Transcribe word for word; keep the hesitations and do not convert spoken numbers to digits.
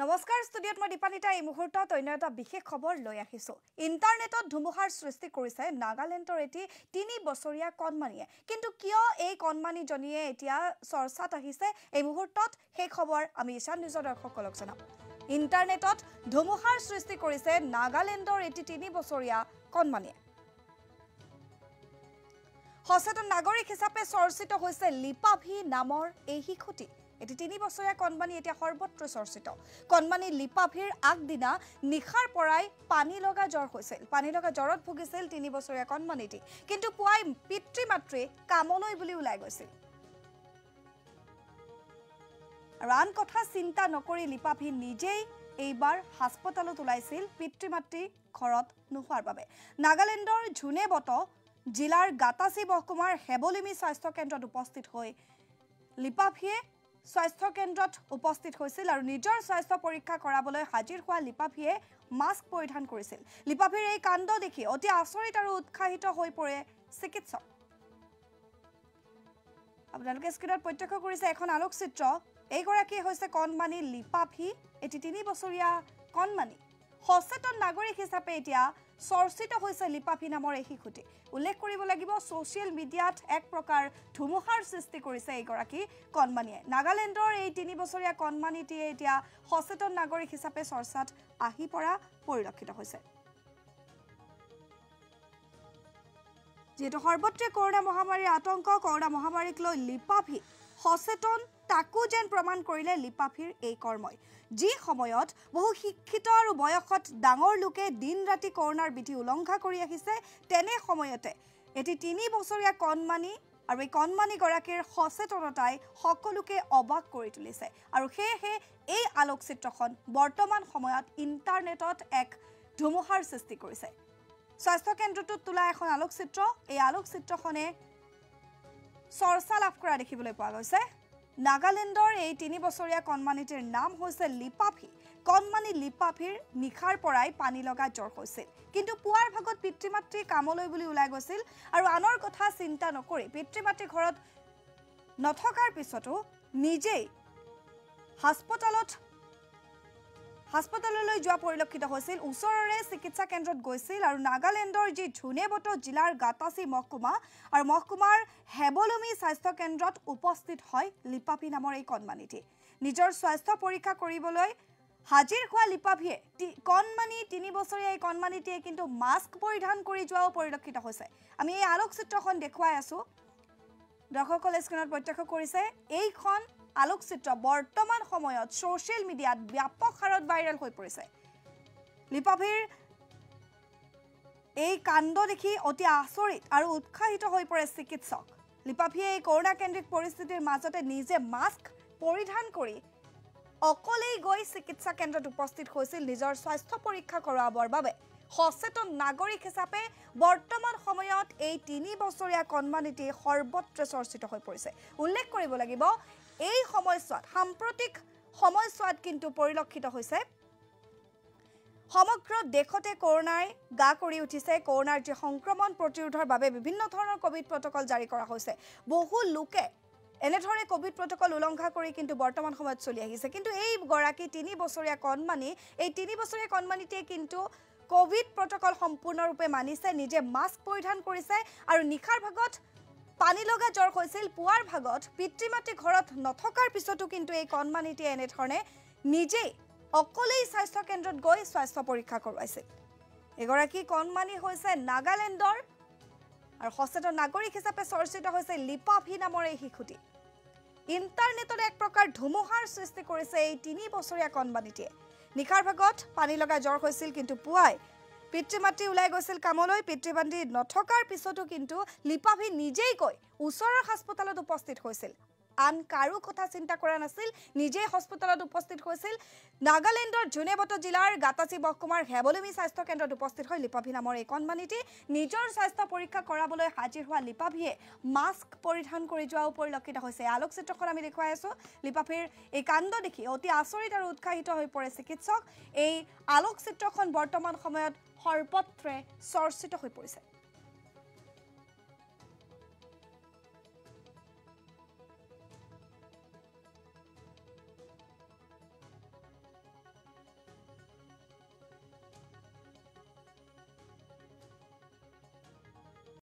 নমস্কাৰ ষ্টুডিঅত মই দীপানিতা এই মুহূৰ্তত অন্য এটা বিশেষ খবৰ লৈ আহিছো ইন্টাৰনেটত ধুমুহাৰ সৃষ্টি কৰিছে নাগালেণ্ডৰ এটি তিনি বছৰীয়া কণমানিয়ে কিন্তু কিয় এই কণমানি জনিয়ে এতিয়া চৰ্চাত আহিছে এই মুহূৰ্তত সেই খবৰ আমি ইশান নিউজৰ দৰ্শকসকলক জনাম ইন্টাৰনেটত ধুমুহাৰ সৃষ্টি কৰিছে নাগালেণ্ডৰ এটি তিনি বছৰীয়া কণমানিয়ে সচেতন নাগৰিক হিচাপে চৰ্চিত হৈছে লিপাভি নামৰ এই শিশুটি এটি তিনি বছৰীয়া কণমানি এতিয়া সৰ্বত্ৰ চৰ্চিত কণমানি লিপাভিৰ আগদিনা নিখাৰ পৰাই পানী লগা জ্বৰ হৈছিল পানী লগা জ্বৰত ভুগিছিল তিনি বছৰীয়া কণমানিটি কিন্তু পুৱাই পিতৃ মাতৃ কামলৈ বুলি ওলাই গৈছিল ৰান কথা চিন্তা নকৰি লিপাভি নিজেই এইবাৰ হাস্পতালত ওলাইছিল পিতৃ মাতৃ ঘৰত নোহোৱাৰ বাবে নাগালেণ্ডৰ ঝুনেবট জিলাৰ গাতাসী মহকুমাৰ হেবলিমি স্বাস্থ্য কেন্দ্ৰত উপস্থিত হৈ লিপাভিয়ে স্বাস্থ্য কেন্দ্ৰত উপস্থিত হৈছিল আৰু নিজৰ স্বাস্থ্য পৰীক্ষা কৰাবলৈ হাজিৰ হোৱা লিপাভিয়ে মাস্ক পৰিধান কৰিছিল লিপাভিৰ এই কাণ্ড দেখি অতি আচৰিত আৰু উৎসাহিত হৈ পৰে চিকিৎসক আপোনালোকে স্ক্ৰীনত প্ৰত্যক্ষ কৰিছে এখন আলোকচিত্ৰ এইগৰাকী হৈছে কণমানি লিপাভি এটি তিনি বছৰীয়া কণমানি সচেতন নাগৰিক হিচাপে এতিয়া চৰ্চিত হৈছে লিপাভি নামৰ এই শিশুটি উল্লেখ কৰিব লাগিব সোশ্যাল মিডিয়াত এক প্ৰকাৰ ধুমুহাৰ সৃষ্টি কৰিছে এইগৰাকী কণমানিয়ে নাগালেণ্ডৰ এই তিনি বছৰীয়া কণমানিটিয়ে এতিয়া সচেতন নাগৰিক হিচাপে চৰ্চাত আহি পৰা পৰিলক্ষিত হৈছে যেটো সৰ্বত্ৰে কৰোনা মহামাৰীৰ আতংক কৰোনা মহামাৰীক লৈ লিপাভি সচেতন তাকু যেন প্ৰমাণ কৰিলে লিপাভিৰ এই কৰ্মই যি সময়ত বহু শিক্ষিত আৰু বয়সত ডাঙৰ লোকে দিন ৰাতি কৰোনাৰ বিধি উলংঘা কৰি আহিছে তেনে সময়তে এটি তিনি বছৰীয়া কণমানি আৰু এই কণমানি গৰাকীৰ সচেতনতাই সকলোকে অবাক কৰি তুলিছে আৰু সেয়েহে এই আলোকচিত্ৰখন বৰ্তমান সময়ত ইন্টাৰনেটত এক ধুমুহাৰ সৃষ্টি কৰিছে স্বাস্থ্য কেন্দ্ৰটোত তোলা এখন আলোকচিত্ৰ এই আলোকচিত্ৰখনে চৰ্চা লাভ কৰা দেখিবলৈ পোৱা গৈছে নাগালেণ্ডৰ এই তিনি বছৰীয়া কণমানিটিৰ নাম হৈছে লিপাভি কণমানি লিপাভিৰ নিখাৰ পৰাই পানী লগা জ্বৰ হৈছিল কিন্তু পুৱাৰ ভাগত পিতৃ মাতৃ কামলৈ বুলি ওলাই গৈছিল আৰু আনৰ কথা চিন্তা নকৰি পিতৃ মাতৃ ঘৰত নথকাৰ পিছতো নিজেই হাস্পতালত হাস্পতাললৈ যোৱা পৰিলক্ষিত হৈছিল ওচৰৰে চিকিৎসা কেন্দ্ৰত গৈছিল আৰু নাগালেণ্ডৰ যি ঝুনেবট জিলাৰ গাতাসী মহকুমা আৰু মহকুমাৰ হেবলমি স্বাস্থ্য কেন্দ্ৰত উপস্থিত হয় লিপাভি নামৰ এই কণমানিটি নিজৰ স্বাস্থ্য পৰীক্ষা কৰিবলৈ হাজিৰ হোৱা লিপাভিয়ে কণমানি তিনি বছৰীয়া এই কণমানিটিয়ে কিন্তু মাস্ক পৰিধান কৰি যোৱাও পৰিলক্ষিত হৈছে আমি এই আলোকচিত্ৰখন দেখুৱাই আছো দৰ্শকসকলে স্ক্ৰীনত প্ৰত্যক্ষ কৰিছে এইখন আলোকচিত্ৰ বৰ্তমান সময়ত সোশ্যাল মিডিয়াত ব্যাপক হাৰত ভাইৰেল হৈ পৰিছে লিপাভিৰ এই কাণ্ড দেখি অতি আচৰিত আৰু উৎসাহিত হৈ পৰে চিকিৎসক লিপাভিয়ে এই কৰোনা কেন্দ্ৰিক পৰিস্থিতিৰ মাজতে নিজে মাস্ক পৰিধান কৰি অকলেই গৈ চিকিৎসা কেন্দ্ৰত উপস্থিত হৈছিল নিজৰ স্বাস্থ্য পৰীক্ষা কৰাবৰ বাবে সচেতন নাগৰিক হিচাপে বৰ্তমান সময়ত এই তিনি বছৰীয়া কণমানিটি সৰ্বত্ৰ চৰ্চিত হৈ পৰিছে উল্লেখ কৰিব লাগিব এই সময়ছোৱাত সাম্প্ৰতিক সময়ছোৱাত কিন্তু পৰিলক্ষিত হৈছে সমগ্ৰ দেশতে কৰোনাই গা কৰি উঠিছে কৰোনাৰ যি সংক্ৰমণ প্ৰতিৰোধৰ বাবে বিভিন্ন ধৰণৰ কোভিড প্ৰটকল জাৰি কৰা হৈছে বহু লোকে এনেধৰণে কোভিড প্ৰটকল উলংঘা কৰি কিন্তু বৰ্তমান সময়ত চলি আহিছে কিন্তু এই গৰাকী তিনি বছৰীয়া কণমানি এই তিনি বছৰীয়া কণমানিটিয়ে কিন্তু কোভিড প্ৰটকল সম্পূৰ্ণৰূপে মানিছে নিজে মাস্ক পৰিধান কৰিছে আৰু নিখাৰ ভাগত পানী লগা জ্বৰ হৈছিল পুৱাৰ ভাগত পিতৃ মাতৃ ঘৰত নথকাৰ পিছতো কিন্তু এই কণমানিটিয়ে এনেধৰণে নিজেই অকলেই স্বাস্থ্য কেন্দ্ৰত গৈ স্বাস্থ্য পৰীক্ষা কৰোৱাইছিল এগৰাকী কণমানি হৈছে নাগালেণ্ডৰ আৰু সচেতন নাগৰিক হিচাপে চৰ্চিত হৈছে লিপাভি নামৰ এই শিশুটি ইন্টাৰনেটত এক প্ৰকাৰ ধুমুহাৰ সৃষ্টি কৰিছে এই তিনি বছৰীয়া কণমানিটিয়ে নিখাৰ ভাগত পানী লগা জ্বৰ হৈছিল কিন্তু পুৱাই পিতৃ মাতৃ ওলাই গৈছিল কামলৈ পিতৃ মাতৃ নথকাৰ পিছতো কিন্তু লিপাভি নিজেই গৈ ওচৰৰ হাস্পতালত উপস্থিত হৈছিল আন কাৰো কথা চিন্তা কৰা নাছিল নিজে হাস্পতালত উপস্থিত হৈছিল নাগালেণ্ডৰ ঝুনেবট জিলাৰ গাতাসী মহকুমাৰ হেবলমি স্বাস্থ্য কেন্দ্ৰত উপস্থিত হৈ লিপাভি নামৰ এই কণমানিটি নিজৰ স্বাস্থ্য পৰীক্ষা কৰাবলৈ হাজিৰ হোৱা লিপাভিয়ে মাস্ক পৰিধান কৰি যোৱাও পৰিলক্ষিত হৈছে আলোকচিত্ৰখন আমি দেখুৱাই আছো লিপাভিৰ এই কাণ্ড দেখি অতি আচৰিত আৰু উৎসাহিত হৈ পৰে চিকিৎসক এই আলোকচিত্ৰখন বৰ্তমান সময়ত সৰ্বত্ৰে চৰ্চিত হৈ পৰিছে